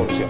revolución.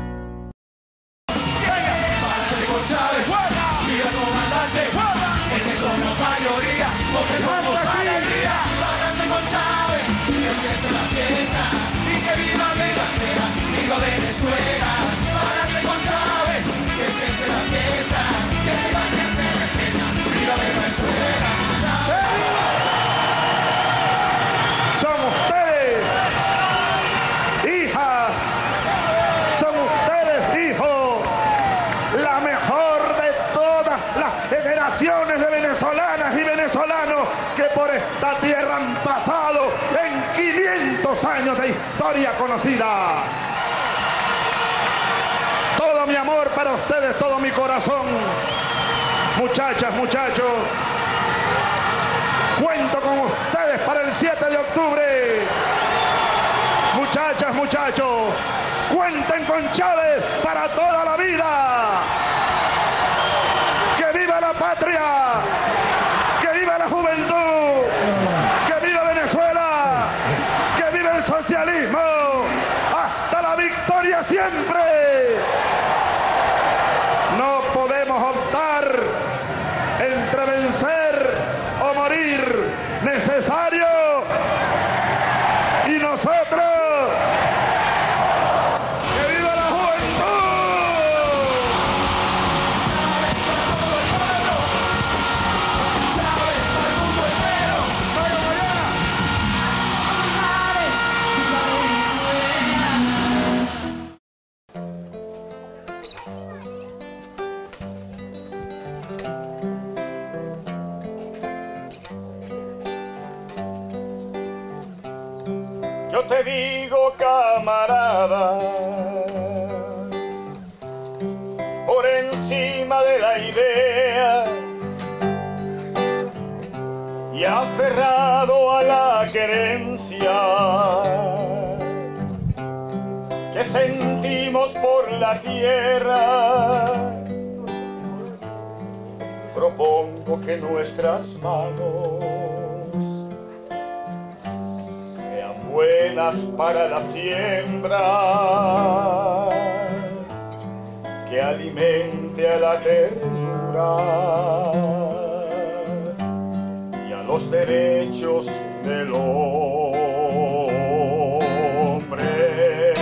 De venezolanas y venezolanos que por esta tierra han pasado en 500 años de historia conocida. Todo mi amor para ustedes, todo mi corazón. Muchachas, muchachos, cuento con ustedes para el 7 de octubre. Muchachas, muchachos, cuenten con Chávez para toda la vida. ¡La patria! ¡Que viva la juventud! ¡Que viva Venezuela! ¡Que viva el socialismo! ¡Hasta la victoria siempre! No podemos optar entre vencer o morir. Necesario. Y nosotros... Yo te digo, camarada, por encima de la idea y aferrado a la querencia que sentimos por la tierra, propongo que nuestras manos buenas para la siembra, que alimente a la ternura y a los derechos del hombre.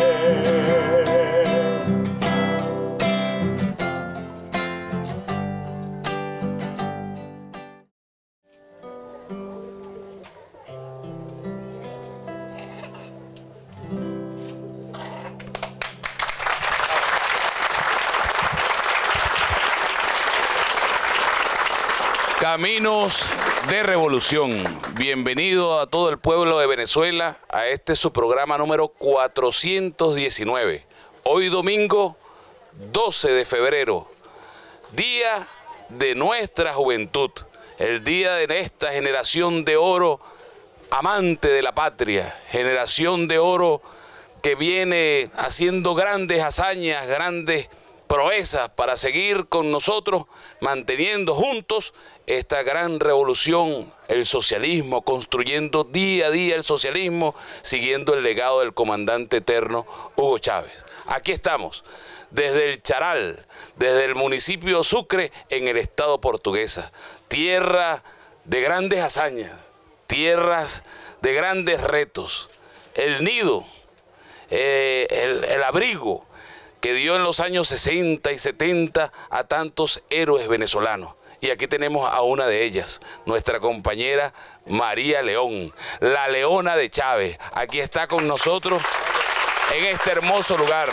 Caminos de Revolución. Bienvenido a todo el pueblo de Venezuela a este su programa número 419. Hoy domingo 12 de febrero, día de nuestra juventud, el día de esta generación de oro amante de la patria, generación de oro que viene haciendo grandes hazañas, grandes proezas para seguir con nosotros, manteniendo juntos esta gran revolución, el socialismo, construyendo día a día el socialismo, siguiendo el legado del comandante eterno Hugo Chávez. Aquí estamos, desde el Charal, desde el municipio de Sucre, en el estado Portuguesa, tierra de grandes hazañas, tierras de grandes retos, el nido, el abrigo que dio en los años 60 y 70 a tantos héroes venezolanos. Y aquí tenemos a una de ellas, nuestra compañera María León, la Leona de Chávez. Aquí está con nosotros en este hermoso lugar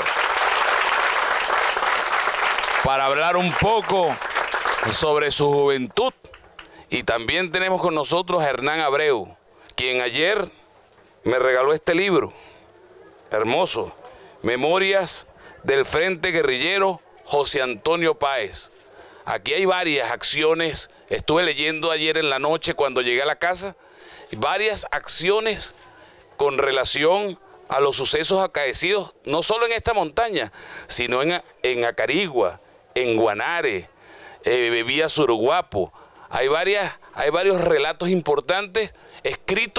para hablar un poco sobre su juventud. Y también tenemos con nosotros a Hernán Abreu, quien ayer me regaló este libro, hermoso, Memorias del Frente Guerrillero José Antonio Páez. Aquí hay varias acciones, estuve leyendo ayer en la noche cuando llegué a la casa, varias acciones con relación a los sucesos acaecidos, no solo en esta montaña, sino en Acarigua, en Guanare, vía Surguapo. Hay varios relatos importantes escritos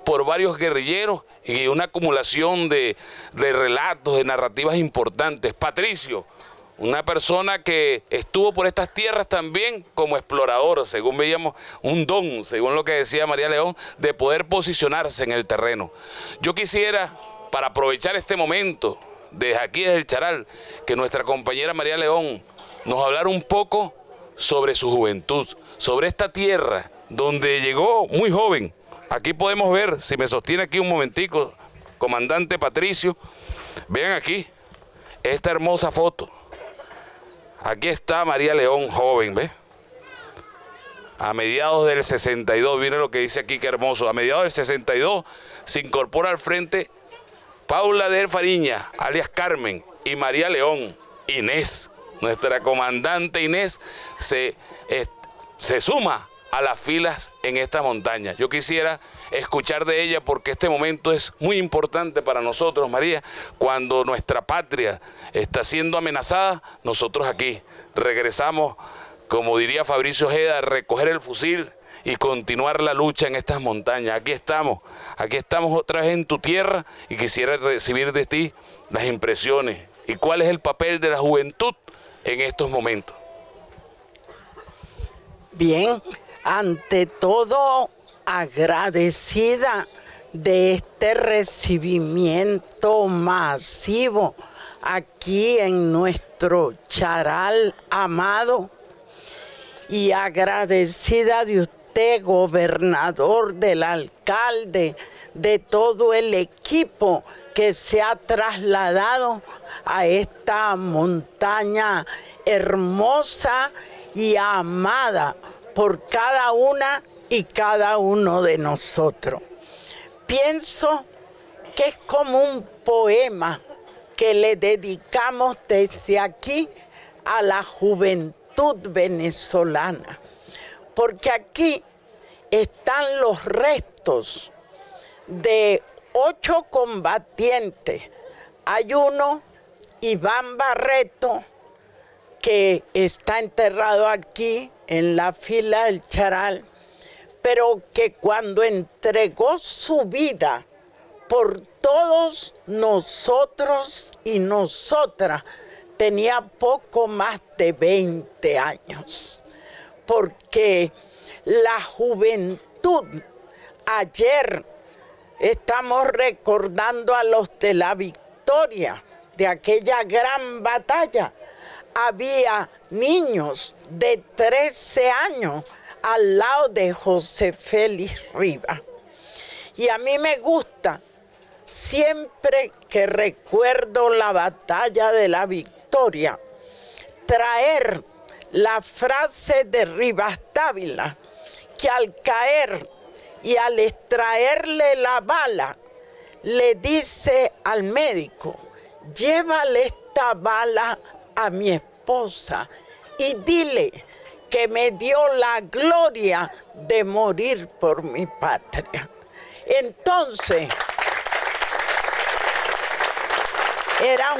por varios guerrilleros y una acumulación de relatos, de narrativas importantes. Patricio, una persona que estuvo por estas tierras también como explorador, según veíamos, un don, según lo que decía María León, de poder posicionarse en el terreno. Yo quisiera, para aprovechar este momento, desde aquí, desde el Charal, que nuestra compañera María León nos hablara un poco sobre su juventud, sobre esta tierra donde llegó muy joven. Aquí podemos ver, si me sostiene aquí un momentico, comandante Patricio, vean aquí esta hermosa foto. Aquí está María León joven, ¿ves? A mediados del 62, miren lo que dice aquí, qué hermoso. A mediados del 62 se incorpora al frente Paula de Fariña, alias Carmen, y María León, Inés. Nuestra comandante Inés se suma a las filas en esta montaña. Yo quisiera escuchar de ella porque este momento es muy importante para nosotros, María. Cuando nuestra patria está siendo amenazada, nosotros aquí regresamos, como diría Fabricio Ojeda, a recoger el fusil y continuar la lucha en estas montañas. Aquí estamos otra vez en tu tierra y quisiera recibir de ti las impresiones y cuál es el papel de la juventud en estos momentos. Bien, ante todo agradecida de este recibimiento masivo aquí en nuestro Charal amado y agradecida de usted, gobernador, del alcalde, de todo el equipo que se ha trasladado a esta montaña hermosa y amada por cada una y cada uno de nosotros. Pienso que es como un poema que le dedicamos desde aquí a la juventud venezolana, porque aquí están los restos de 8 combatientes. Hay uno, Iván Barreto, que está enterrado aquí en la fila del Charal, pero que cuando entregó su vida por todos nosotros y nosotras, tenía poco más de 20 años. Porque la juventud, ayer estamos recordando a los de la victoria, de aquella gran batalla. Había niños de 13 años al lado de José Félix Rivas. Y a mí me gusta, siempre que recuerdo la batalla de la victoria, traer la frase de Rivas Dávila, que al caer y al extraerle la bala, le dice al médico: llévale esta bala a mi esposa y dile que me dio la gloria de morir por mi patria. Entonces, era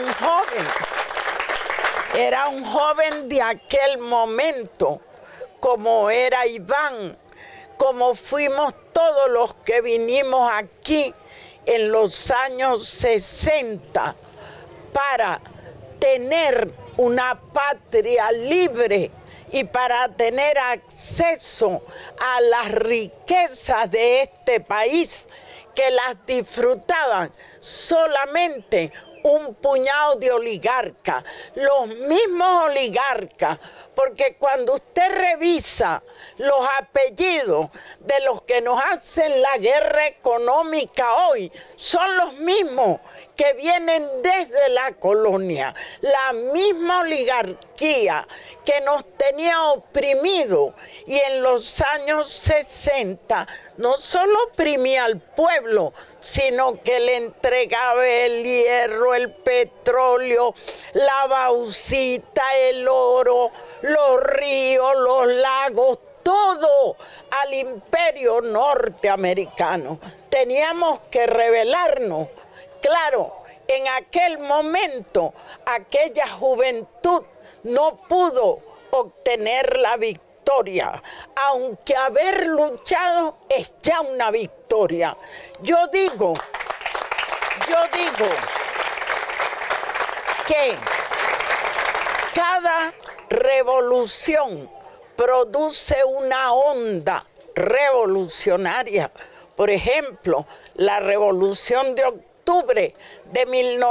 un joven de aquel momento, como era Iván, como fuimos todos los que vinimos aquí en los años 60 para tener una patria libre y para tener acceso a las riquezas de este país, que las disfrutaban solamente un puñado de oligarcas, los mismos oligarcas, porque cuando usted revisa los apellidos de los que nos hacen la guerra económica hoy, son los mismos que vienen desde la colonia, la misma oligarquía que nos tenía oprimido, y en los años 60 no solo oprimía al pueblo, sino que le entregaba el hierro, el petróleo, la bauxita, el oro, los ríos, los lagos, todo al imperio norteamericano. Teníamos que rebelarnos. Claro, en aquel momento, aquella juventud no pudo obtener la victoria victoria, aunque haber luchado es ya una victoria. Yo digo que cada revolución produce una onda revolucionaria. Por ejemplo, la Revolución de Octubre de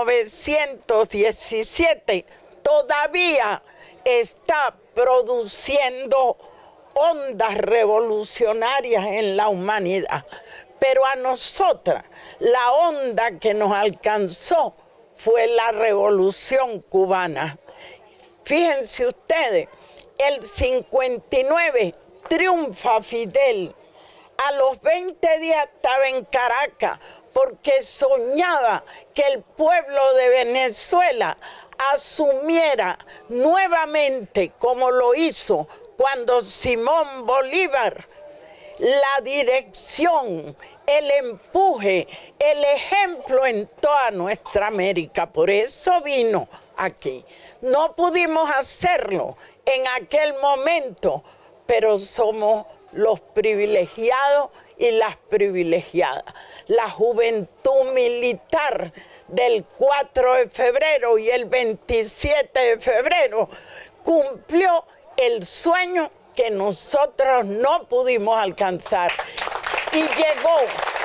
1917 todavía está produciendo ondas revolucionarias en la humanidad. Pero a nosotras, la onda que nos alcanzó fue la Revolución Cubana. Fíjense ustedes, el 59 triunfa Fidel. A los 20 días estaba en Caracas porque soñaba que el pueblo de Venezuela asumiera nuevamente, como lo hizo cuando Simón Bolívar, la dirección, el empuje, el ejemplo en toda nuestra América. Por eso vino aquí. No pudimos hacerlo en aquel momento, pero somos los privilegiados y las privilegiadas. La juventud militar del 4 de febrero y el 27 de febrero cumplió el sueño que nosotros no pudimos alcanzar. Y llegó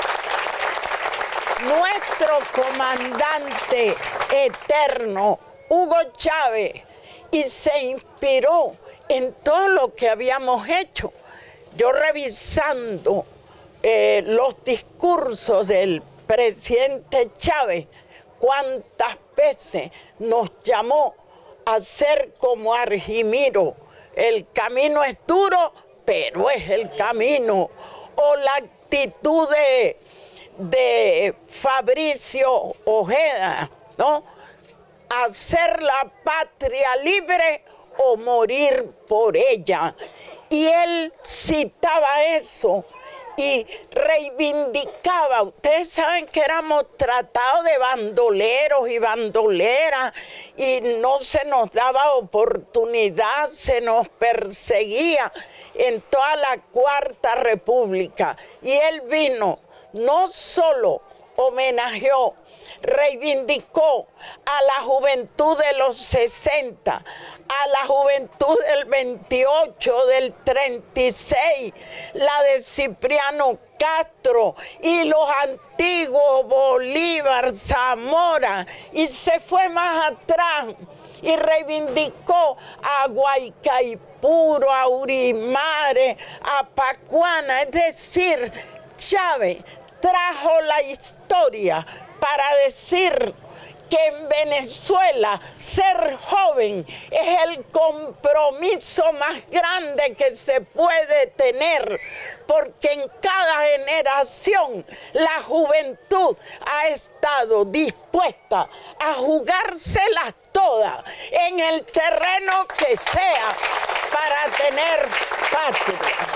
nuestro comandante eterno, Hugo Chávez, y se inspiró en todo lo que habíamos hecho. Yo revisando los discursos del presidente Chávez, cuántas veces nos llamó a ser como Argimiro. El camino es duro, pero es el camino. O la actitud de Fabricio Ojeda, ¿no? Hacer la patria libre o morir por ella. Y él citaba eso y reivindicaba. Ustedes saben que éramos tratados de bandoleros y bandoleras y no se nos daba oportunidad, se nos perseguía en toda la Cuarta República. Y él vino, no solo homenajeó, reivindicó a la juventud de los 60, a la juventud del 28, del 36, la de Cipriano Castro y los antiguos Bolívar, Zamora, y se fue más atrás y reivindicó a Guaycaipuro, a Urimares, a Pacuana. Es decir, Chávez trajo la historia para decir que en Venezuela ser joven es el compromiso más grande que se puede tener, porque en cada generación la juventud ha estado dispuesta a jugárselas todas en el terreno que sea para tener patria.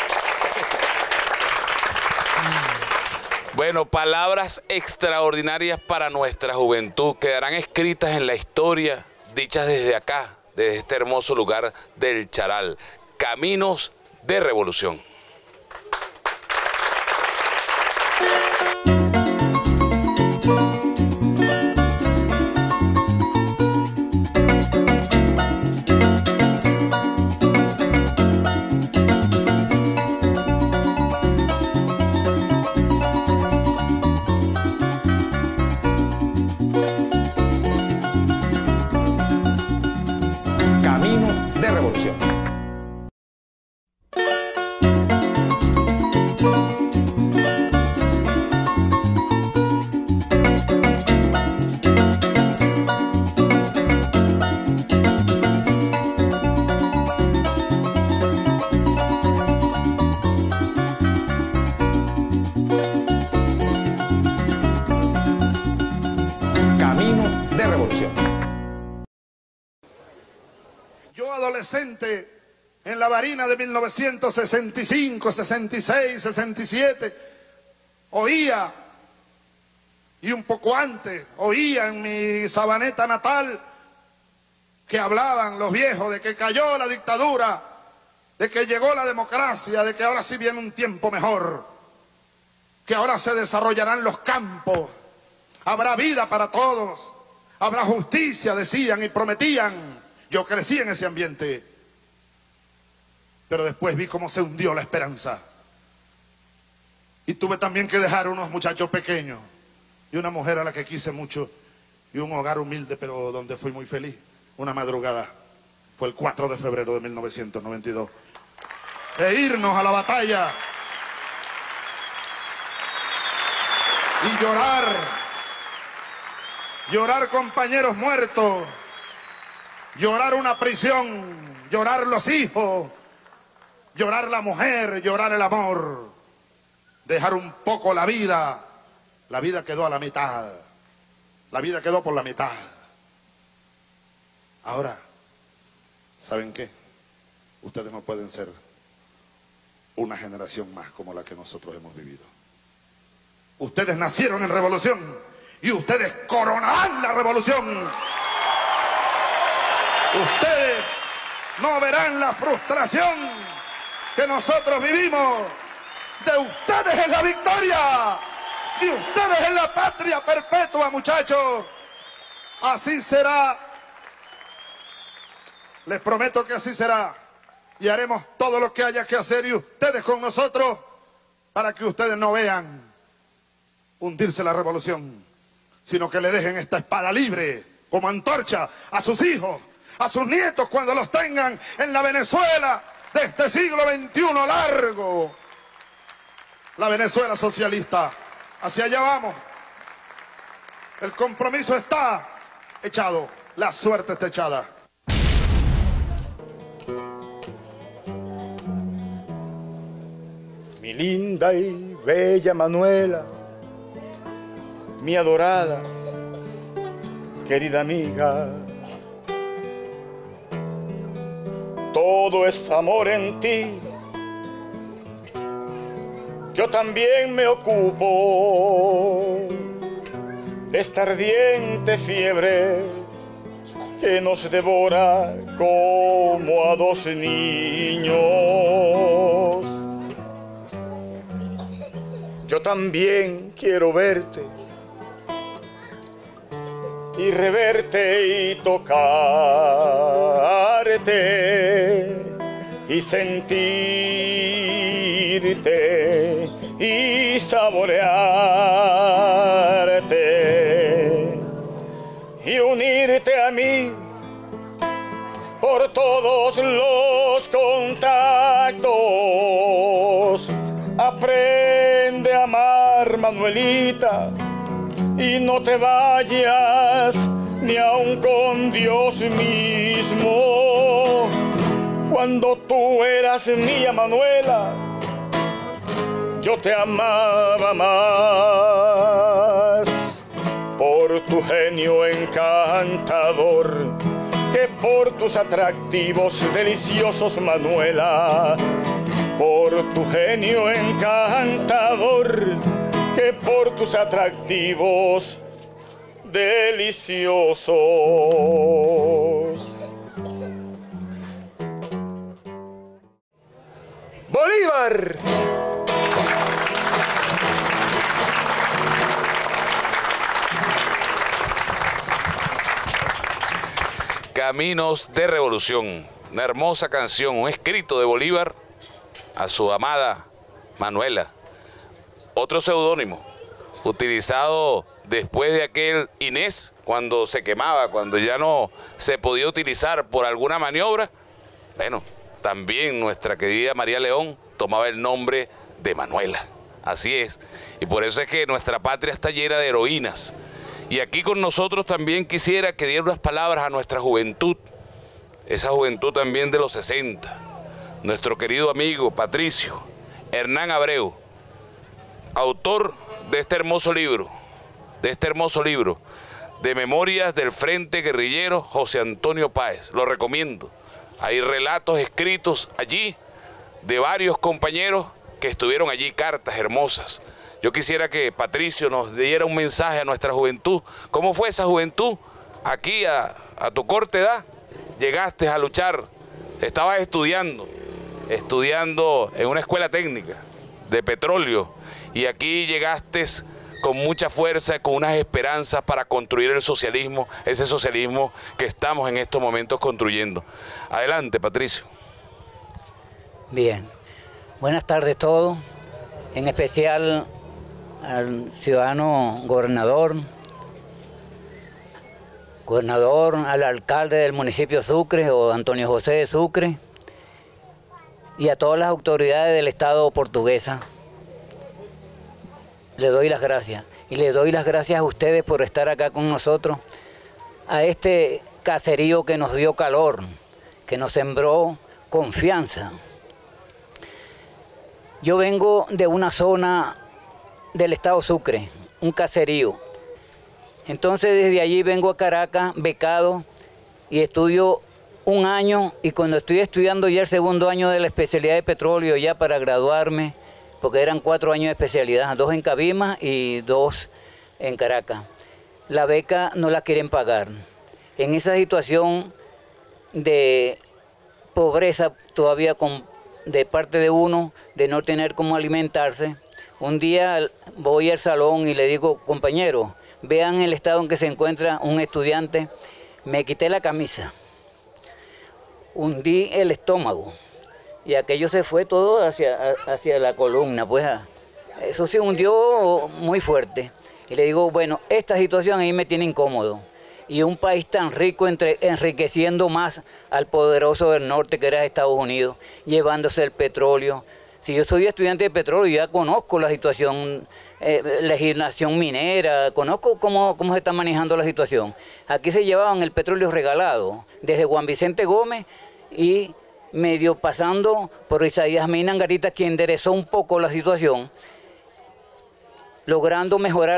Bueno, palabras extraordinarias para nuestra juventud, quedarán escritas en la historia, dichas desde acá, desde este hermoso lugar del Charal. Caminos de Revolución. Yo, adolescente, en la Barina de 1965, 66, 67, oía, y un poco antes, oía en mi Sabaneta natal, que hablaban los viejos de que cayó la dictadura de que llegó la democracia, de que ahora sí viene un tiempo mejor, que ahora se desarrollarán los campos, habrá vida para todos, habrá justicia, decían y prometían. Yo crecí en ese ambiente, pero después vi cómo se hundió la esperanza. Y tuve también que dejar unos muchachos pequeños y una mujer a la que quise mucho y un hogar humilde, pero donde fui muy feliz. Una madrugada, fue el 4 de febrero de 1992, e irnos a la batalla y llorar compañeros muertos, llorar una prisión, llorar los hijos, llorar la mujer, llorar el amor, dejar un poco la vida quedó a la mitad, la vida quedó por la mitad. Ahora, ¿saben qué? Ustedes no pueden ser una generación más como la que nosotros hemos vivido. Ustedes nacieron en revolución y ustedes coronarán la revolución. Ustedes no verán la frustración que nosotros vivimos. De ustedes es la victoria, de ustedes es la patria perpetua, muchachos. Así será. Les prometo que así será. Y haremos todo lo que haya que hacer y ustedes con nosotros para que ustedes no vean hundirse la revolución, sino que le dejen esta espada libre como antorcha a sus hijos, a sus nietos cuando los tengan en la Venezuela de este siglo XXI largo. La Venezuela socialista. Hacia allá vamos. El compromiso está echado. La suerte está echada. Mi linda y bella Manuela, mi adorada, querida amiga, todo es amor en ti. Yo también me ocupo de esta ardiente fiebre que nos devora como a dos niños. Yo también quiero verte y reverte y tocarte y sentirte y saborearte y unirte a mí por todos los contactos. Aprende a amar, Manuelita, y no te vayas ni aun con Dios mismo. Cuando tú eras mía, Manuela, yo te amaba más por tu genio encantador que por tus atractivos deliciosos, Manuela. Por tu genio encantador que por tus atractivos deliciosos. ¡Bolívar! Caminos de Revolución, una hermosa canción, un escrito de Bolívar a su amada Manuela. Otro seudónimo utilizado después de aquel Inés, cuando se quemaba, cuando ya no se podía utilizar por alguna maniobra. Bueno, también nuestra querida María León tomaba el nombre de Manuela. Así es. Y por eso es que nuestra patria está llena de heroínas. Y aquí con nosotros también quisiera que diera unas palabras a nuestra juventud, esa juventud también de los 60. Nuestro querido amigo Patricio Hernán Abreu, autor de este hermoso libro, de Memorias del Frente Guerrillero José Antonio Páez. Lo recomiendo. Hay relatos escritos allí de varios compañeros que estuvieron allí, cartas hermosas. Yo quisiera que Patricio nos diera un mensaje a nuestra juventud. ¿Cómo fue esa juventud? Aquí a tu corta edad llegaste a luchar, estabas estudiando estudiando en una escuela técnica de petróleo, y aquí llegaste con mucha fuerza, con unas esperanzas para construir el socialismo, ese socialismo que estamos en estos momentos construyendo. Adelante, Patricio. Bien, buenas tardes a todos, en especial al ciudadano gobernador, al alcalde del municipio de Sucre, o Antonio José de Sucre, y a todas las autoridades del Estado portuguesa. Le doy las gracias. Y le doy las gracias a ustedes por estar acá con nosotros, a este caserío que nos dio calor, que nos sembró confianza. Yo vengo de una zona del estado Sucre, un caserío. Entonces desde allí vengo a Caracas, becado, y estudio un año, y cuando estoy estudiando ya el segundo año de la especialidad de petróleo, ya para graduarme, porque eran 4 años de especialidad, 2 en Cabimas y 2 en Caracas. La beca no la quieren pagar. En esa situación de pobreza todavía de parte de uno, de no tener cómo alimentarse, un día voy al salón y le digo, compañeros, vean el estado en que se encuentra un estudiante. Me quité la camisa, hundí el estómago, y aquello se fue todo hacia la columna, pues eso se hundió muy fuerte. Y le digo, bueno, esta situación ahí me tiene incómodo. Y un país tan rico enriqueciendo más al poderoso del norte que era Estados Unidos, llevándose el petróleo. Si yo soy estudiante de petróleo, ya conozco la situación, legislación minera, conozco cómo se está manejando la situación. Aquí se llevaban el petróleo regalado, desde Juan Vicente Gómez y medio pasando por Isaías Mina Angarita, quien enderezó un poco la situación, logrando mejorar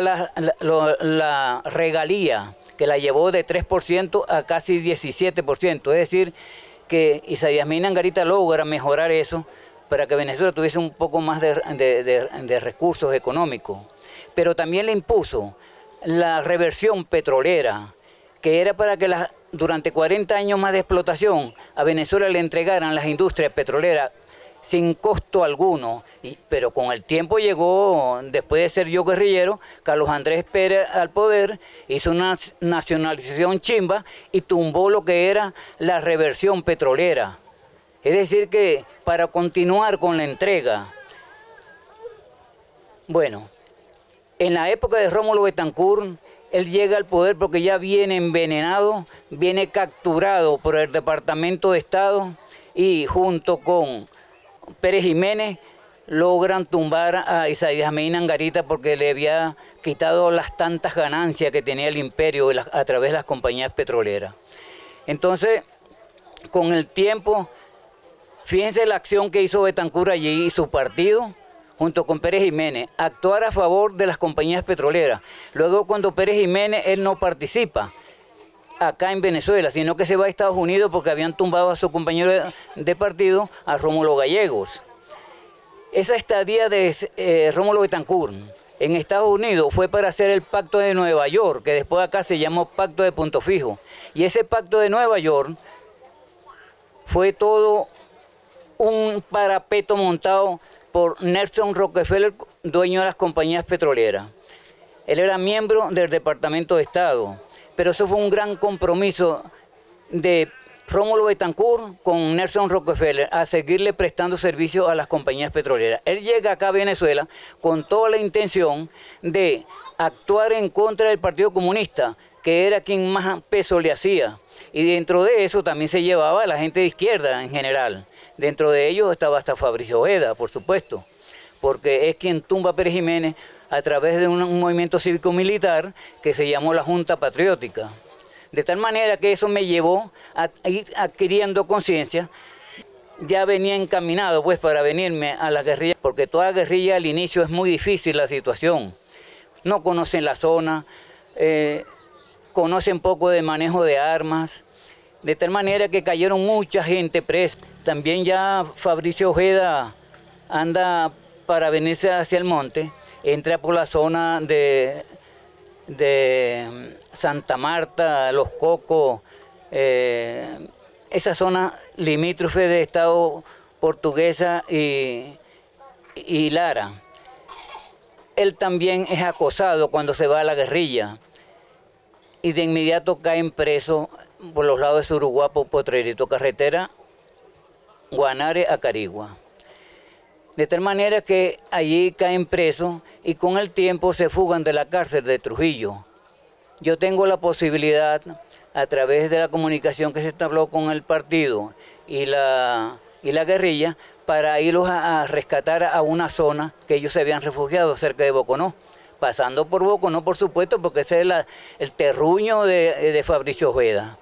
la regalía, que la llevó de 3% a casi 17%. Es decir, que Isaías Mina Angarita logra mejorar eso para que Venezuela tuviese un poco más de recursos económicos. Pero también le impuso la reversión petrolera, que era para que durante 40 años más de explotación a Venezuela le entregaran las industrias petroleras sin costo alguno, pero con el tiempo llegó, después de ser yo guerrillero, Carlos Andrés Pérez al poder, hizo una nacionalización chimba y tumbó lo que era la reversión petrolera. Es decir que para continuar con la entrega, bueno, en la época de Rómulo Betancourt, él llega al poder porque ya viene envenenado, viene capturado por el Departamento de Estado, y junto con Pérez Jiménez logran tumbar a Isaías Mina Angarita porque le había quitado las tantas ganancias que tenía el imperio a través de las compañías petroleras. Entonces, con el tiempo, fíjense la acción que hizo Betancourt allí y su partido, junto con Pérez Jiménez, actuar a favor de las compañías petroleras. Luego, cuando Pérez Jiménez, él no participa acá en Venezuela, sino que se va a Estados Unidos porque habían tumbado a su compañero de partido, a Rómulo Gallegos. Esa estadía de Rómulo Betancourt en Estados Unidos fue para hacer el Pacto de Nueva York, que después acá se llamó Pacto de Punto Fijo. Y ese Pacto de Nueva York fue todo un parapeto montado por Nelson Rockefeller, dueño de las compañías petroleras. Él era miembro del Departamento de Estado, pero eso fue un gran compromiso de Rómulo Betancourt con Nelson Rockefeller a seguirle prestando servicio a las compañías petroleras. Él llega acá a Venezuela con toda la intención de actuar en contra del Partido Comunista, que era quien más peso le hacía. Y dentro de eso también se llevaba a la gente de izquierda en general. Dentro de ellos estaba hasta Fabricio Ojeda, por supuesto, porque es quien tumba a Pérez Jiménez a través de un movimiento cívico-militar que se llamó la Junta Patriótica. De tal manera que eso me llevó a ir adquiriendo conciencia. Ya venía encaminado pues para venirme a la guerrilla, porque toda guerrilla al inicio es muy difícil la situación. No conocen la zona, conocen poco de manejo de armas, de tal manera que cayeron mucha gente presa. También ya Fabricio Ojeda anda para venirse hacia el monte, entra por la zona de Santa Marta, Los Cocos, esa zona limítrofe de Estado Portuguesa y Lara. Él también es acosado cuando se va a la guerrilla y de inmediato caen presos por los lados de Suruguapo, Potrerito, carretera Guanare a Carigua. De tal manera que allí caen presos y con el tiempo se fugan de la cárcel de Trujillo. Yo tengo la posibilidad, a través de la comunicación que se establó con el partido y la guerrilla, para irlos a rescatar a una zona que ellos se habían refugiado cerca de Boconó, pasando por Boconó, por supuesto, porque ese es el terruño de Fabricio Ojeda.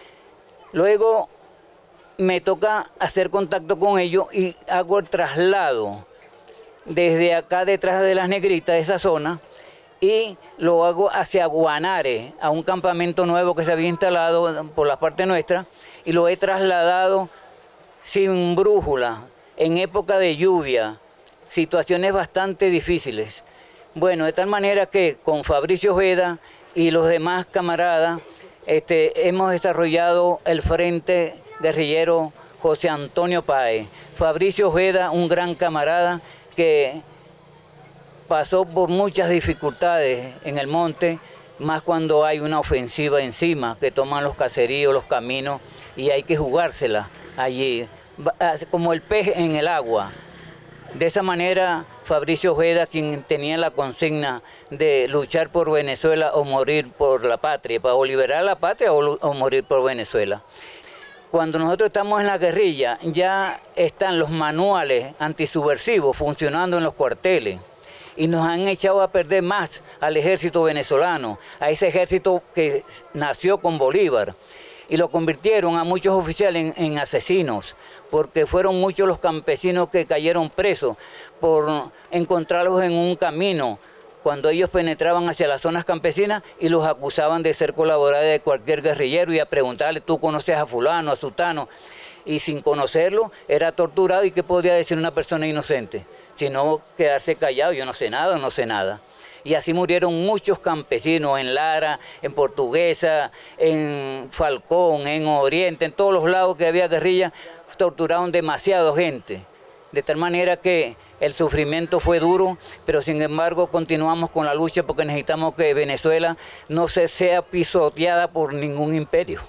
Luego me toca hacer contacto con ellos y hago el traslado desde acá detrás de las Negritas, de esa zona, y lo hago hacia Guanare, a un campamento nuevo que se había instalado por la parte nuestra, y lo he trasladado sin brújula, en época de lluvia, situaciones bastante difíciles. Bueno, de tal manera que con Fabricio Ojeda y los demás camaradas hemos desarrollado el Frente Guerrillero José Antonio Páez. Fabricio Ojeda, un gran camarada que pasó por muchas dificultades en el monte, más cuando hay una ofensiva encima, que toman los caseríos, los caminos, y hay que jugársela allí, como el pez en el agua. De esa manera, Fabricio Ojeda, quien tenía la consigna de luchar por Venezuela o morir por la patria, o liberar la patria o morir por Venezuela. Cuando nosotros estamos en la guerrilla, ya están los manuales antisubversivos funcionando en los cuarteles y nos han echado a perder más al ejército venezolano, a ese ejército que nació con Bolívar, y lo convirtieron a muchos oficiales en asesinos, porque fueron muchos los campesinos que cayeron presos por encontrarlos en un camino cuando ellos penetraban hacia las zonas campesinas y los acusaban de ser colaboradores de cualquier guerrillero y a preguntarle, ¿tú conoces a fulano, a sutano? Y sin conocerlo era torturado. ¿Y qué podía decir una persona inocente? Sino quedarse callado, yo no sé nada, no sé nada. Y así murieron muchos campesinos en Lara, en Portuguesa, en Falcón, en Oriente, en todos los lados que había guerrilla, torturaron demasiada gente. De tal manera que el sufrimiento fue duro, pero sin embargo continuamos con la lucha porque necesitamos que Venezuela no se sea pisoteada por ningún imperio.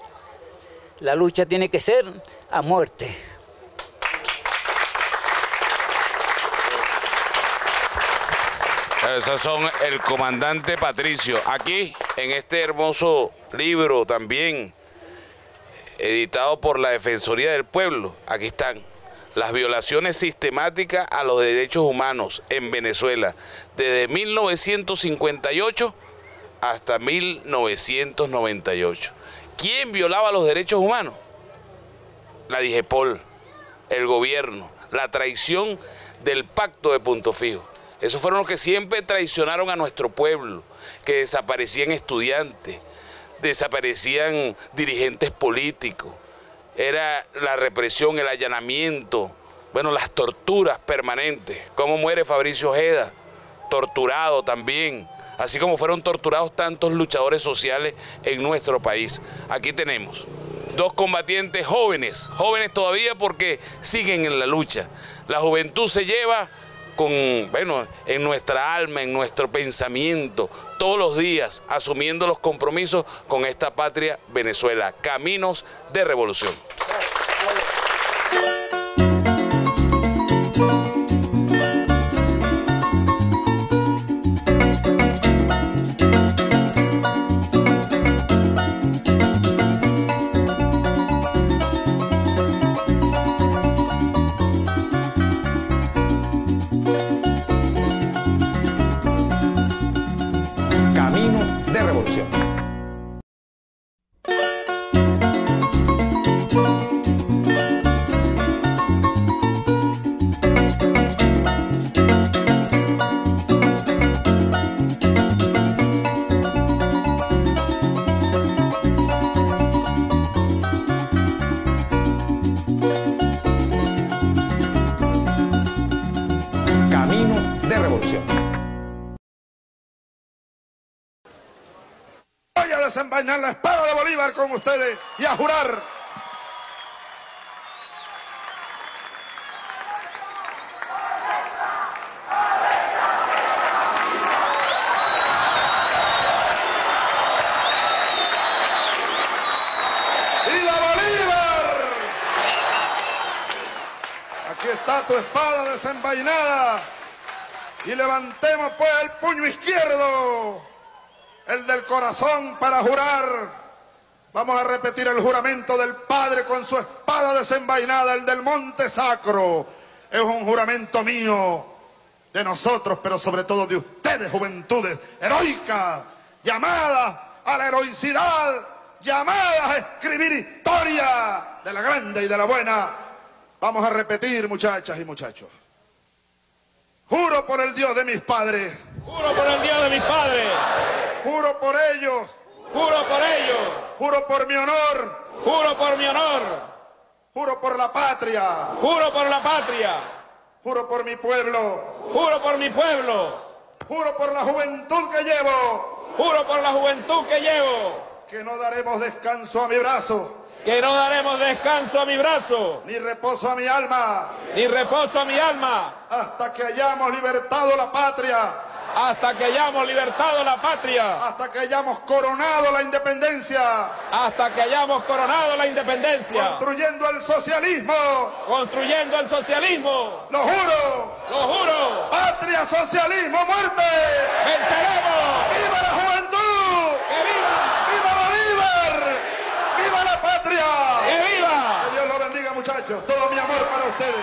La lucha tiene que ser a muerte. Esos son el comandante Patricio. Aquí, en este hermoso libro también, editado por la Defensoría del Pueblo, aquí están las violaciones sistemáticas a los derechos humanos en Venezuela, desde 1958 hasta 1998. ¿Quién violaba los derechos humanos? La DIGEPOL, el gobierno, la traición del Pacto de Punto Fijo. Esos fueron los que siempre traicionaron a nuestro pueblo, que desaparecían estudiantes, desaparecían dirigentes políticos. Era la represión, el allanamiento, bueno, las torturas permanentes. ¿Cómo muere Fabricio Ojeda? Torturado también, así como fueron torturados tantos luchadores sociales en nuestro país. Aquí tenemos dos combatientes jóvenes, jóvenes todavía porque siguen en la lucha. La juventud se lleva bueno, en nuestra alma, en nuestro pensamiento, todos los días, asumiendo los compromisos con esta patria Venezuela. Caminos de revolución. Voy a desenvainar la espada de Bolívar con ustedes y a jurar tu espada desenvainada y levantemos pues el puño izquierdo, el del corazón, para jurar. Vamos a repetir el juramento del Padre con su espada desenvainada, el del monte sacro. Es un juramento mío, de nosotros, pero sobre todo de ustedes, juventudes heroicas, llamadas a la heroicidad, llamadas a escribir historia de la grande y de la buena. Vamos a repetir, muchachas y muchachos. Juro por el Dios de mis padres. Juro por el Dios de mis padres. Juro por ellos. Juro por ellos. Juro por mi honor. Juro por mi honor. Juro por la patria. Juro por la patria. Juro por mi pueblo. Juro por mi pueblo. Juro por la juventud que llevo. Juro por la juventud que llevo. Que no daremos descanso a mi brazo. Que no daremos descanso a mi brazo. Ni reposo a mi alma. Ni reposo a mi alma. Hasta que hayamos libertado la patria. Hasta que hayamos libertado la patria. Hasta que hayamos coronado la independencia. Hasta que hayamos coronado la independencia. Construyendo el socialismo. Construyendo el socialismo. Lo juro. Lo juro. Patria, socialismo, muerte. ¡Venceremos! ¡Viva la juventud! ¡Que viva! ¡Viva Bolívar! ¡Viva la patria! ¡Que viva! Que Dios los bendiga, muchachos. Todo mi amor para ustedes.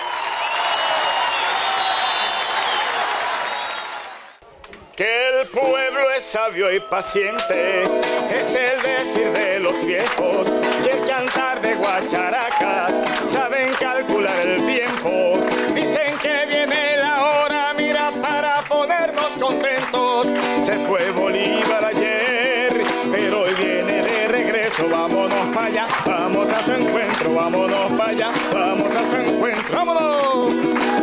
Que el pueblo es sabio y paciente, es el decir de los viejos, y el cantar de guacharacas, saben calcular el tiempo. Dicen que viene la hora, mira, para ponernos contentos. Se fue Bolívar ayer, pero hoy viene de regreso. Vámonos para allá, vamos a su encuentro, vámonos para allá, vamos a su encuentro, vámonos.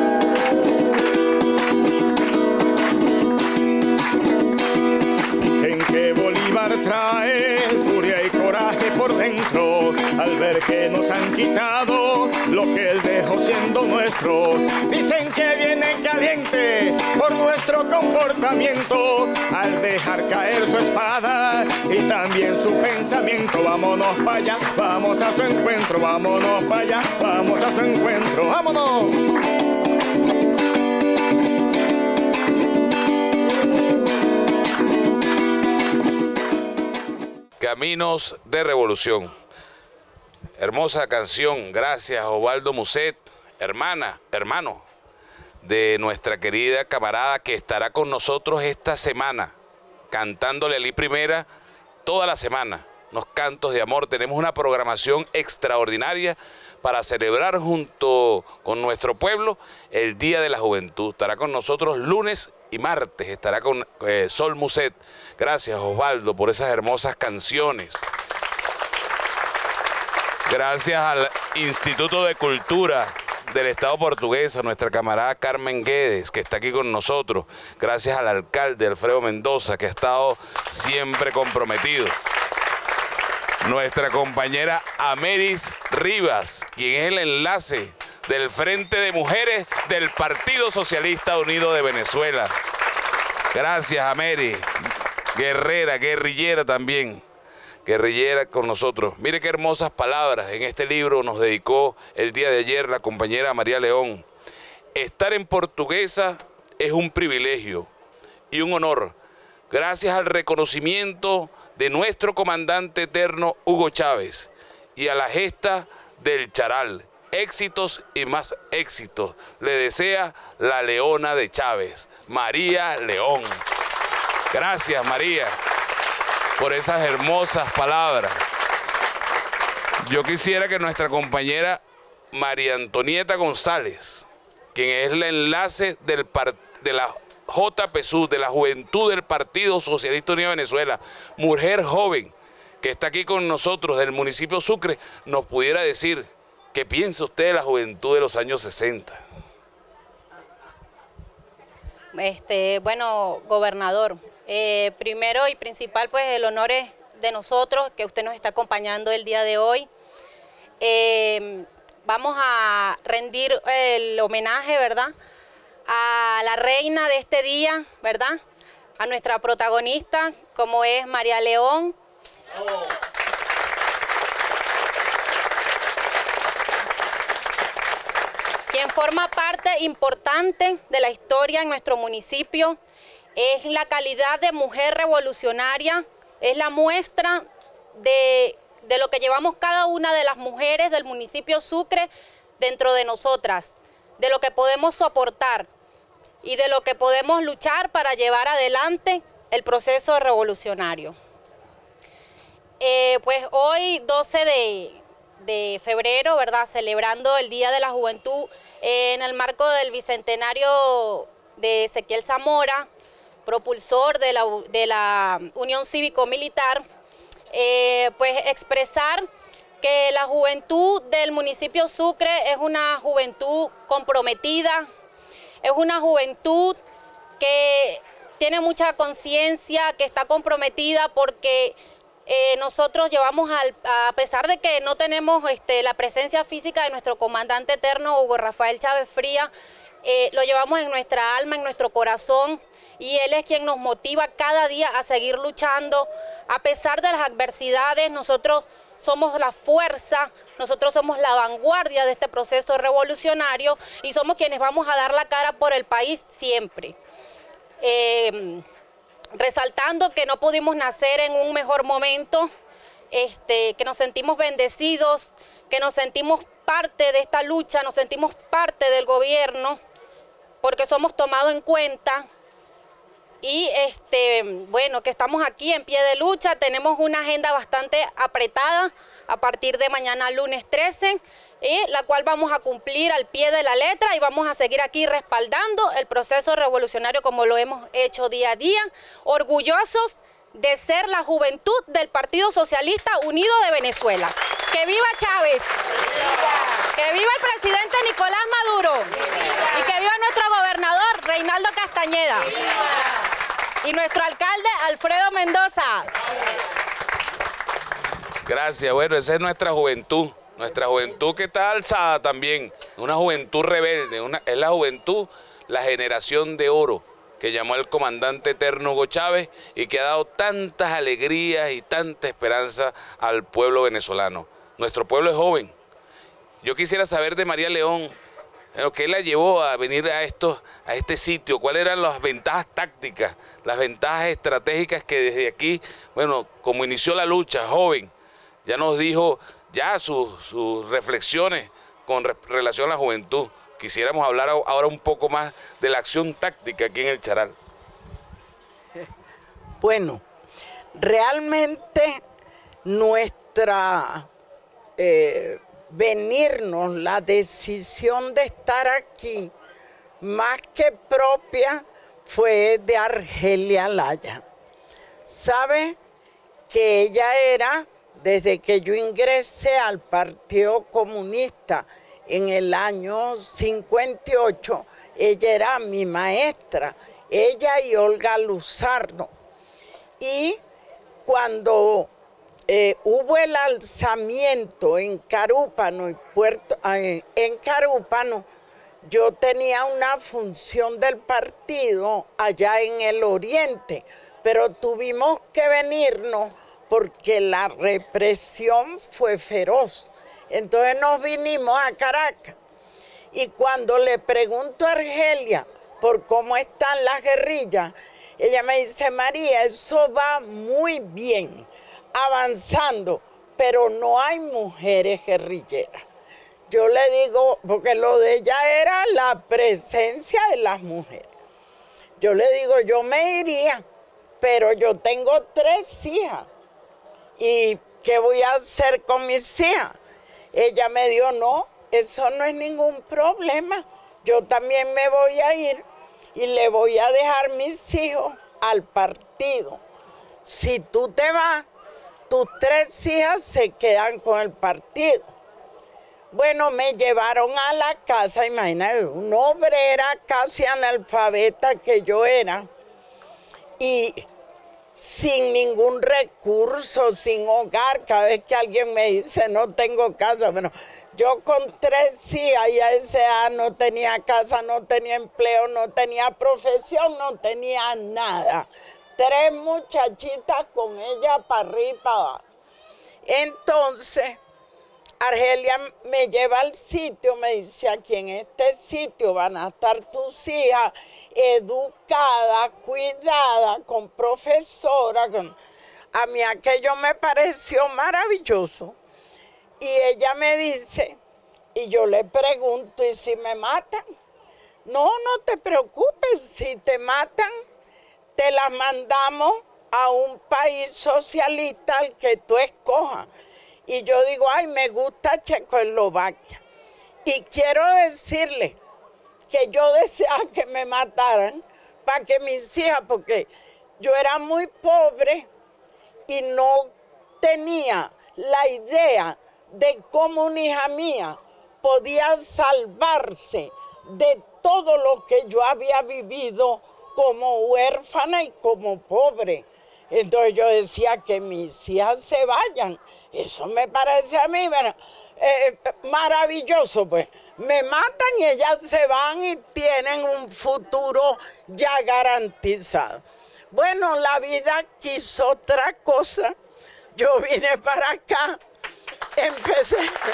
Que Bolívar trae furia y coraje por dentro al ver que nos han quitado lo que él dejó siendo nuestro. Dicen que viene caliente por nuestro comportamiento al dejar caer su espada y también su pensamiento. Vámonos para allá, vamos a su encuentro, vámonos para allá, vamos a su encuentro, vámonos. Caminos de Revolución. Hermosa canción, gracias Osvaldo Muset, hermano de nuestra querida camarada que estará con nosotros esta semana, cantándole a Lí Primera toda la semana, unos cantos de amor. Tenemos una programación extraordinaria para celebrar junto con nuestro pueblo el Día de la Juventud. Estará con nosotros lunes y martes, estará con Sol Muset. Gracias Osvaldo por esas hermosas canciones. Gracias al Instituto de Cultura del Estado Portugués, a nuestra camarada Carmen Guedes, que está aquí con nosotros. Gracias al alcalde Alfredo Mendoza, que ha estado siempre comprometido. Nuestra compañera Ameris Rivas, quien es el enlace del Frente de Mujeres del Partido Socialista Unido de Venezuela. Gracias, Ameris. Guerrera, guerrillera también. Guerrillera con nosotros. Mire qué hermosas palabras en este libro nos dedicó el día de ayer la compañera María León. Estar en Portuguesa es un privilegio y un honor, gracias al reconocimiento de nuestro comandante eterno Hugo Chávez y a la gesta del Charal. Éxitos y más éxitos le desea la leona de Chávez, María León. Gracias, María, por esas hermosas palabras. Yo quisiera que nuestra compañera María Antonieta González, quien es el enlace de la JPSU, de la Juventud del Partido Socialista Unido de Venezuela, mujer joven que está aquí con nosotros del municipio Sucre, nos pudiera decir qué piensa usted de la juventud de los años 60. Bueno, gobernador, primero y principal, pues el honor es de nosotros que usted nos está acompañando el día de hoy. Vamos a rendir el homenaje, ¿verdad?, a la reina de este día, ¿verdad?, a nuestra protagonista, como es María León. quien forma parte importante de la historia en nuestro municipio. Es la calidad de mujer revolucionaria, es la muestra de lo que llevamos cada una de las mujeres del municipio Sucre dentro de nosotras, de lo que podemos soportar y de lo que podemos luchar para llevar adelante el proceso revolucionario. Pues hoy, 12 de febrero, ¿verdad?, celebrando el Día de la Juventud en el marco del bicentenario de Ezequiel Zamora, propulsor de la Unión Cívico-Militar, pues expresar que la juventud del municipio Sucre es una juventud comprometida, es una juventud que tiene mucha conciencia, que está comprometida porque nosotros llevamos, a pesar de que no tenemos la presencia física de nuestro comandante eterno Hugo Rafael Chávez Frías, lo llevamos en nuestra alma, en nuestro corazón, y él es quien nos motiva cada día a seguir luchando. A pesar de las adversidades, nosotros somos la fuerza, nosotros somos la vanguardia de este proceso revolucionario y somos quienes vamos a dar la cara por el país siempre. Resaltando que no pudimos nacer en un mejor momento, que nos sentimos bendecidos, que nos sentimos parte de esta lucha, nos sentimos parte del gobierno, porque somos tomados en cuenta y bueno, que estamos aquí en pie de lucha. Tenemos una agenda bastante apretada a partir de mañana lunes 13, la cual vamos a cumplir al pie de la letra y vamos a seguir aquí respaldando el proceso revolucionario como lo hemos hecho día a día, orgullosos de ser la juventud del Partido Socialista Unido de Venezuela. ¡Que viva Chávez! ¡Viva! ¡Que viva el presidente Nicolás Maduro! ¡Viva! Y que viva nuestro gobernador Reinaldo Castañeda. ¡Viva! Y nuestro alcalde Alfredo Mendoza. Gracias. Bueno, esa es nuestra juventud que está alzada también, una juventud rebelde, es la juventud, la generación de oro que llamó el comandante eterno Hugo Chávez y que ha dado tantas alegrías y tanta esperanza al pueblo venezolano. Nuestro pueblo es joven. Yo quisiera saber de María León, ¿qué la llevó a venir a este sitio? ¿Cuáles eran las ventajas tácticas, las ventajas estratégicas que desde aquí, bueno, como inició la lucha, joven, ya nos dijo ya sus reflexiones con relación a la juventud? Quisiéramos hablar ahora un poco más de la acción táctica aquí en el Charal. Bueno, realmente nuestra venirnos, la decisión de estar aquí, más que propia, fue de Argelia Laya. ¿Sabe? Que ella era, desde que yo ingresé al Partido Comunista, en el año 58, ella era mi maestra, ella y Olga Luzardo. Y cuando hubo el alzamiento en Carúpano, en Carúpano, yo tenía una función del partido allá en el oriente, pero tuvimos que venirnos porque la represión fue feroz. Entonces nos vinimos a Caracas y cuando le pregunto a Argelia por cómo están las guerrillas, ella me dice: María, eso va muy bien, avanzando, pero no hay mujeres guerrilleras. Yo le digo, porque lo de ella era la presencia de las mujeres. Yo le digo, yo me iría, pero yo tengo 3 hijas. ¿Y qué voy a hacer con mis hijas? Ella me dijo: no, eso no es ningún problema. Yo también me voy a ir y le voy a dejar mis hijos al partido. Si tú te vas, tus 3 hijas se quedan con el partido. Bueno, me llevaron a la casa, imagínate, una obrera casi analfabeta que yo era. Y sin ningún recurso, sin hogar. Cada vez que alguien me dice no tengo casa, bueno, yo con 3 hijas y a esa edad no tenía casa, no tenía empleo, no tenía profesión, no tenía nada. 3 muchachitas con ella para arriba y para abajo. Entonces, Argelia me lleva al sitio, me dice, aquí en este sitio van a estar tus hijas educadas, cuidadas, con profesora. A mí aquello me pareció maravilloso. Y ella me dice, y yo le pregunto, ¿y si me matan? No, no te preocupes, si te matan, te las mandamos a un país socialista al que tú escojas. Y yo digo, ay, me gusta Checoslovaquia. Y quiero decirle que yo deseaba que me mataran para que mis hijas, porque yo era muy pobre y no tenía la idea de cómo una hija mía podía salvarse de todo lo que yo había vivido como huérfana y como pobre. Entonces yo decía que mis hijas se vayan. Eso me parece a mí maravilloso, pues. Me matan y ellas se van y tienen un futuro ya garantizado. Bueno, la vida quiso otra cosa. Yo vine para acá, empecé.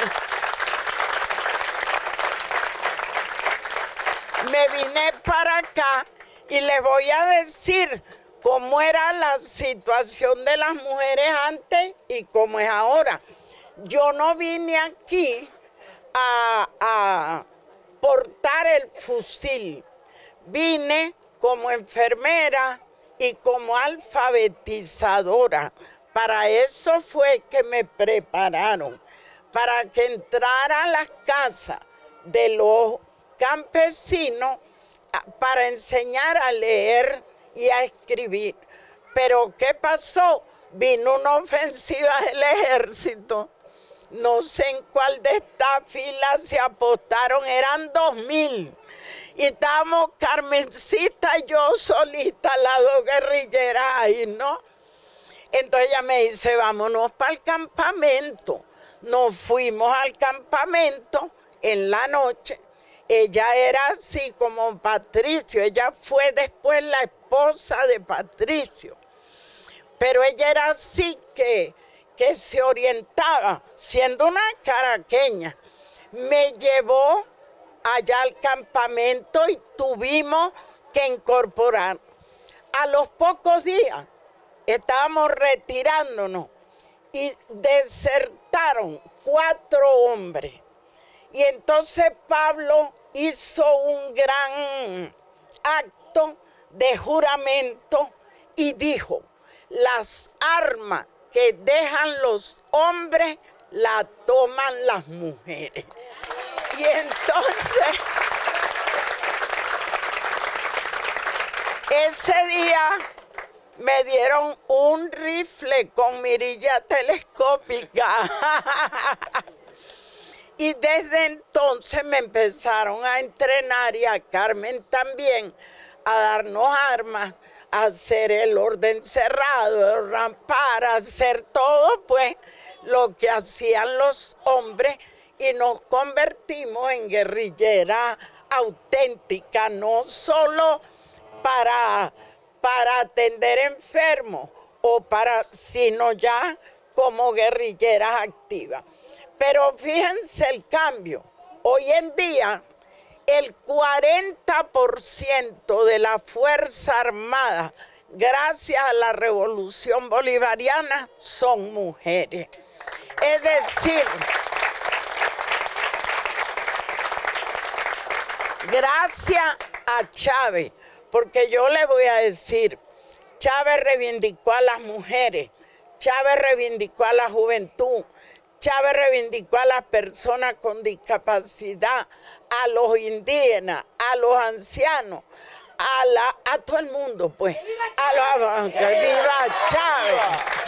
Me vine para acá y les voy a decir cómo era la situación de las mujeres antes y cómo es ahora. Yo no vine aquí a portar el fusil. Vine como enfermera y como alfabetizadora. Para eso fue que me prepararon, para que entrara a las casas de los campesinos para enseñar a leer y a escribir. Pero ¿qué pasó? Vino una ofensiva del ejército. No sé en cuál de estas filas se apostaron, eran 2000. Y estábamos Carmencita y yo solita, las dos guerrilleras ahí, ¿no? Entonces ella me dice, vámonos para el campamento. Nos fuimos al campamento en la noche. Ella era así como Patricio, ella fue después la esposa de Patricio. Pero ella era así que se orientaba, siendo una caraqueña. Me llevó allá al campamento y tuvimos que incorporar. A los pocos días estábamos retirándonos y desertaron 4 hombres. Y entonces Pablo hizo un gran acto de juramento y dijo, las armas que dejan los hombres las toman las mujeres. Y entonces, ese día me dieron un rifle con mirilla telescópica. Y desde entonces me empezaron a entrenar, y a Carmen también, a darnos armas, a hacer el orden cerrado, el rampar, a hacer todo pues lo que hacían los hombres, y nos convertimos en guerrilleras auténticas, no solo para atender enfermos, sino ya como guerrilleras activas. Pero fíjense el cambio. Hoy en día, el 40% de la Fuerza Armada, gracias a la Revolución Bolivariana, son mujeres. Es decir, gracias a Chávez, porque yo le voy a decir, Chávez reivindicó a las mujeres, Chávez reivindicó a la juventud, Chávez reivindicó a las personas con discapacidad, a los indígenas, a los ancianos, a todo el mundo, pues. ¡Viva Chávez!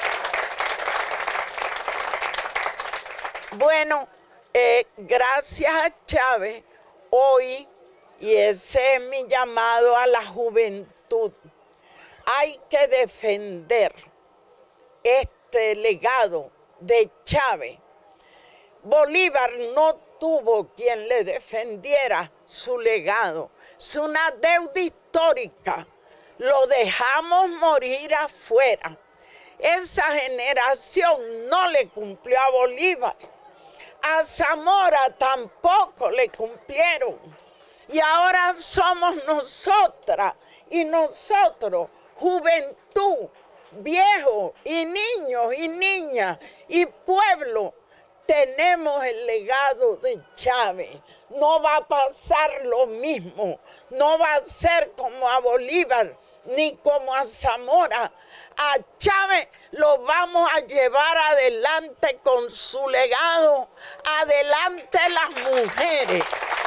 Bueno, gracias a Chávez, hoy, y ese es mi llamado a la juventud, hay que defender este legado de Chávez. Bolívar no tuvo quien le defendiera su legado. Es una deuda histórica. Lo dejamos morir afuera. Esa generación no le cumplió a Bolívar. A Zamora tampoco le cumplieron. Y ahora somos nosotras y nosotros, juventud, viejos y niños y niñas y pueblo, tenemos el legado de Chávez. No va a pasar lo mismo, no va a ser como a Bolívar ni como a Zamora. A Chávez lo vamos a llevar adelante con su legado, adelante las mujeres.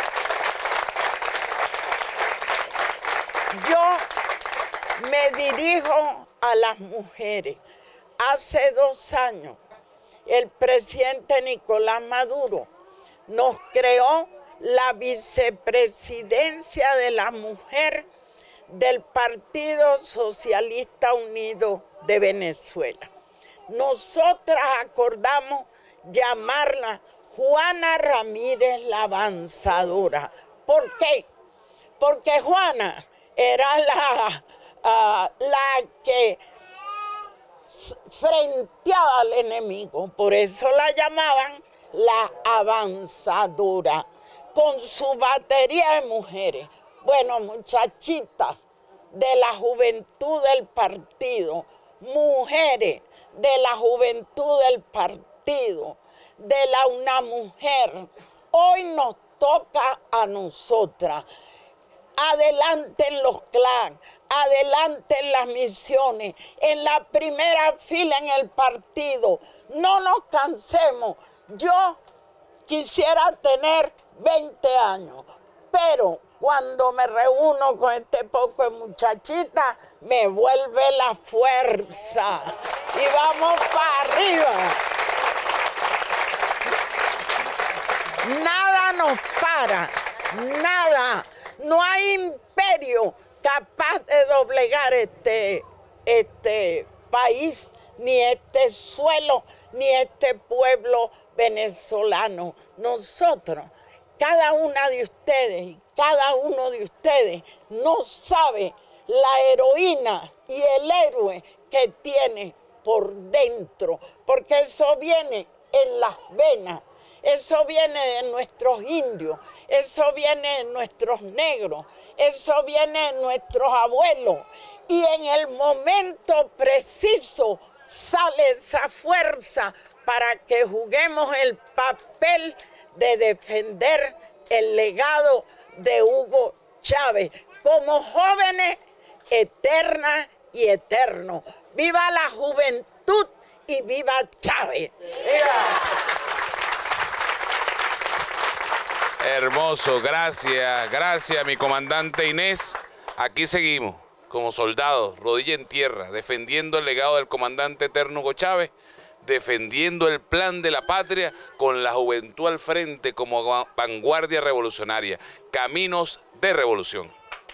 Yo me dirijo a las mujeres. Hace 2 años, el presidente Nicolás Maduro nos creó la vicepresidencia de la mujer del Partido Socialista Unido de Venezuela. Nosotras acordamos llamarla Juana Ramírez la Avanzadora. ¿Por qué? Porque Juana era la que frenteaba al enemigo, por eso la llamaban la avanzadora, con su batería de mujeres. Bueno, muchachitas de la juventud del partido, mujeres de la juventud del partido, de la Una Mujer, hoy nos toca a nosotras. Adelante en los clans, adelante en las misiones, en la primera fila en el partido. No nos cansemos. Yo quisiera tener 20 años, pero cuando me reúno con este poco de muchachitas, me vuelve la fuerza y vamos para arriba. Nada nos para, nada. No hay imperio capaz de doblegar este país, ni este suelo, ni este pueblo venezolano. Nosotros, cada una de ustedes y cada uno de ustedes no sabe la heroína y el héroe que tiene por dentro, porque eso viene en las venas. Eso viene de nuestros indios, eso viene de nuestros negros, eso viene de nuestros abuelos. Y en el momento preciso sale esa fuerza para que juguemos el papel de defender el legado de Hugo Chávez como jóvenes eternas y eternos. ¡Viva la juventud y viva Chávez! Hermoso, gracias mi comandante Inés. Aquí seguimos como soldados, rodilla en tierra, defendiendo el legado del comandante eterno Hugo Chávez, defendiendo el plan de la patria con la juventud al frente como vanguardia revolucionaria. Caminos de revolución.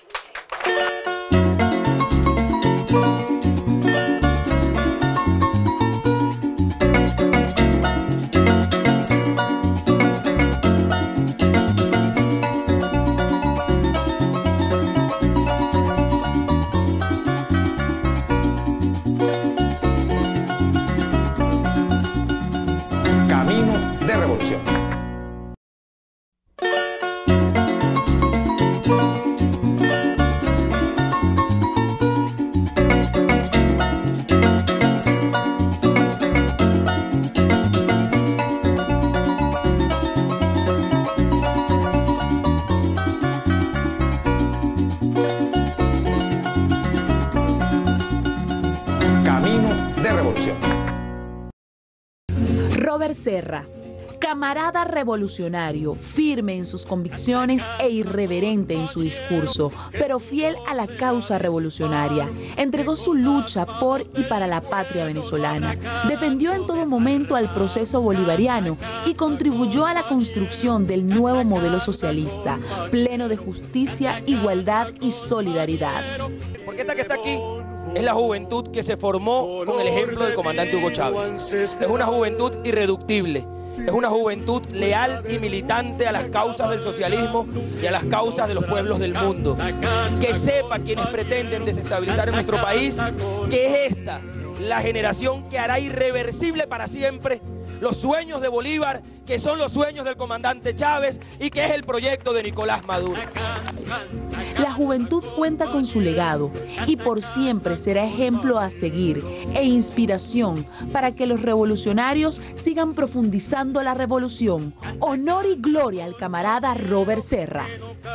Robert Serra, camarada revolucionario, firme en sus convicciones e irreverente en su discurso, pero fiel a la causa revolucionaria. Entregó su lucha por y para la patria venezolana. Defendió en todo momento al proceso bolivariano y contribuyó a la construcción del nuevo modelo socialista, pleno de justicia, igualdad y solidaridad. Porque esta que está aquí es la juventud que se formó con el ejemplo del comandante Hugo Chávez. Es una juventud irreductible. Es una juventud leal y militante a las causas del socialismo y a las causas de los pueblos del mundo. Que sepa quienes pretenden desestabilizar en nuestro país que es esta la generación que hará irreversible para siempre los sueños de Bolívar, que son los sueños del comandante Chávez y que es el proyecto de Nicolás Maduro. La juventud cuenta con su legado y por siempre será ejemplo a seguir e inspiración para que los revolucionarios sigan profundizando la revolución. Honor y gloria al camarada Robert Serra.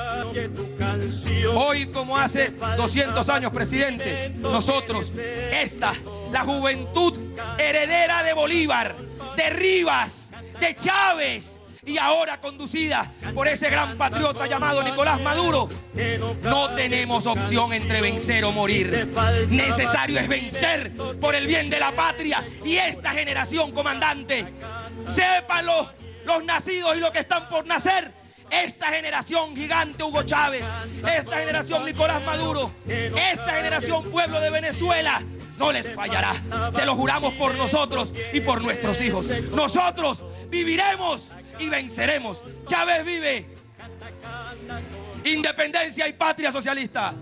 Hoy, como hace 200 años, presidente, nosotros, la juventud heredera de Bolívar, de Rivas, de Chávez, y ahora conducida por ese gran patriota llamado Nicolás Maduro, no tenemos opción entre vencer o morir. Necesario es vencer por el bien de la patria. Y esta generación, comandante, sépanlo los nacidos y los que están por nacer, esta generación gigante Hugo Chávez, esta generación Nicolás Maduro, esta generación pueblo de Venezuela, no les fallará. Se lo juramos por nosotros y por nuestros hijos. Nosotros viviremos y venceremos. Chávez vive. Independencia y patria socialista.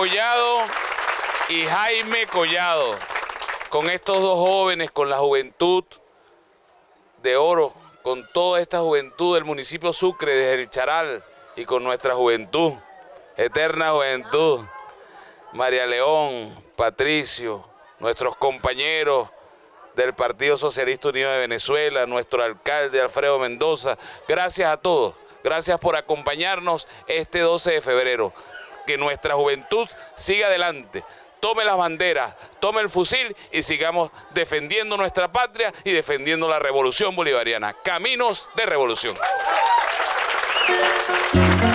Collado y Jaime Collado. Con estos dos jóvenes, con la juventud de oro, con toda esta juventud del municipio Sucre, desde el Charal, y con nuestra juventud, eterna juventud, María León, Patricio, nuestros compañeros del Partido Socialista Unido de Venezuela, nuestro alcalde Alfredo Mendoza, gracias a todos, gracias por acompañarnos este 12 de febrero, que nuestra juventud siga adelante, tome las banderas, tome el fusil y sigamos defendiendo nuestra patria y defendiendo la revolución bolivariana. Caminos de revolución.